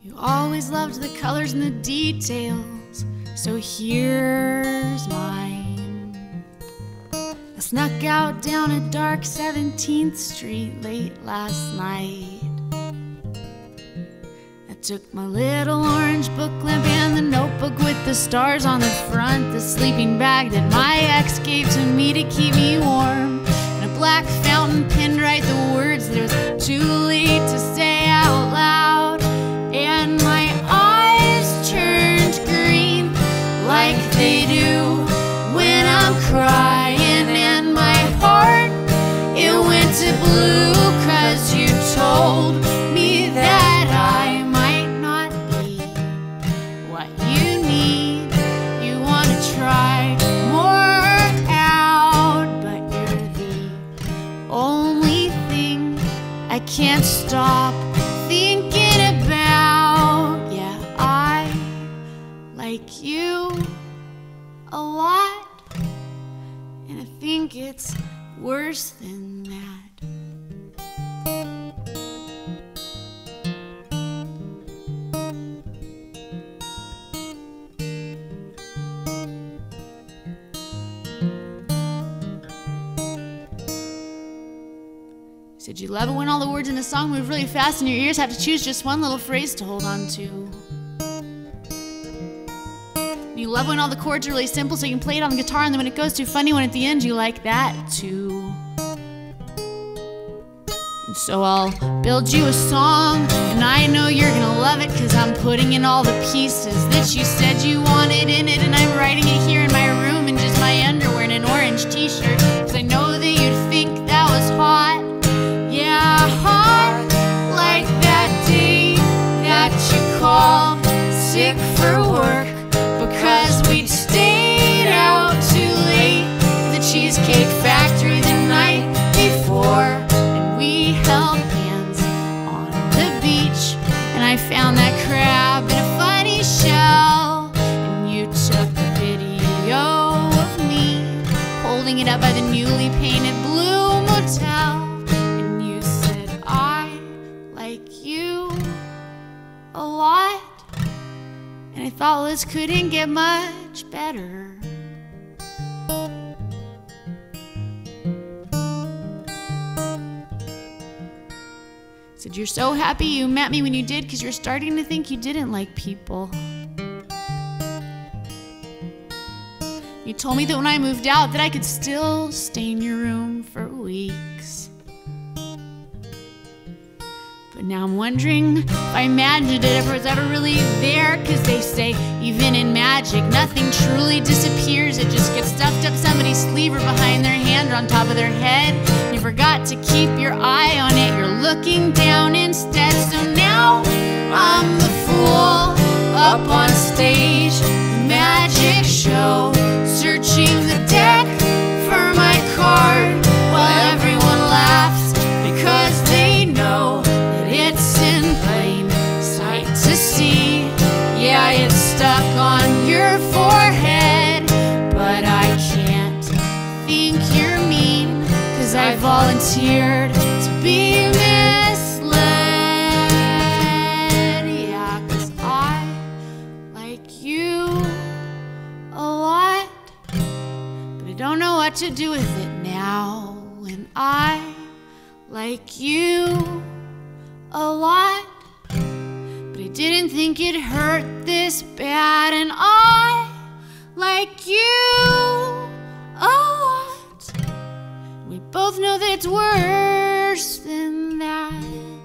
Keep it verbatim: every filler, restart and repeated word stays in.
You always loved the colors and the details, so here's mine. I snuck out down a dark seventeenth street late last night. I took my little orange book lamp and the notebook with the stars on the front, the sleeping bag that my ex gave to me to keep me warm, and a black fountain pen to write the words that it was too late to say out loud. And my eyes turned green like they do when I'm crying, and my heart, it went to blue 'cause you told me that I might not be what you need. You want to try more out, but you're the only thing I can't stop thinking about. Yeah, I like you a lot, and I think it's worse than that. Said you love it when all the words in a song move really fast and your ears have to choose just one little phrase to hold on to. You love when all the chords are really simple so you can play it on the guitar, and then when it goes too funny when at the end you like that too. And so I'll build you a song, and I know you're gonna love it 'cause I'm putting in all the pieces that you said you wanted in it, and I'm writing it here in my room in just my underwear and an orange t-shirt 'cause I know that you'd think that was hot. Yeah, hot like that day that you called sick for work because we'd stayed out too late at the Cheesecake Factory the night before, and we held hands on the beach, and I found that crab in a funny shell, and you took a video of me holding it up by the newly painted blue motel, and you said I like you a lot. And I thought, well, this couldn't get much better. Said you're so happy you met me when you did 'cause you're starting to think you didn't like people. You told me that when I moved out that I could still stay in your room for weeks. But now I'm wondering if I imagined it, if it was ever really there, 'cause they say even in magic nothing truly disappears. It just gets stuffed up somebody's sleeve or behind their hand or on top of their head. You forgot to keep your eye on it, you're looking down instead. So now I'm the fool up on stage, the magic show, searching the deck for my card while everyone laughs because they know it's in plain sight to see. Yeah, it's stuck on your forehead, but I can't think you're mean 'cause I volunteered to be misled. Yeah, 'cause I like you a lot, but I don't know what to do with it now. And I like you a lot, but I didn't think it hurt this bad. And I like you a lot. We both know that it's worse than that.